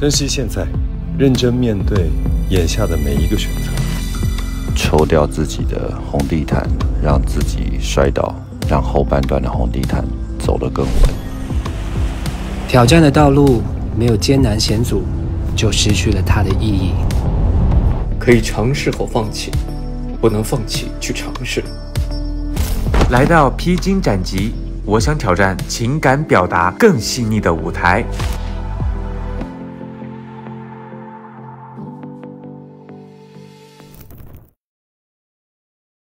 珍惜现在，认真面对眼下的每一个选择。 抽掉自己的红地毯，让自己摔倒，让后半段的红地毯走得更稳。 挑战的道路没有艰难险阻，就失去了它的意义。 可以尝试后放弃，不能放弃去尝试。 来到披荆斩棘，我想挑战情感表达更细腻的舞台。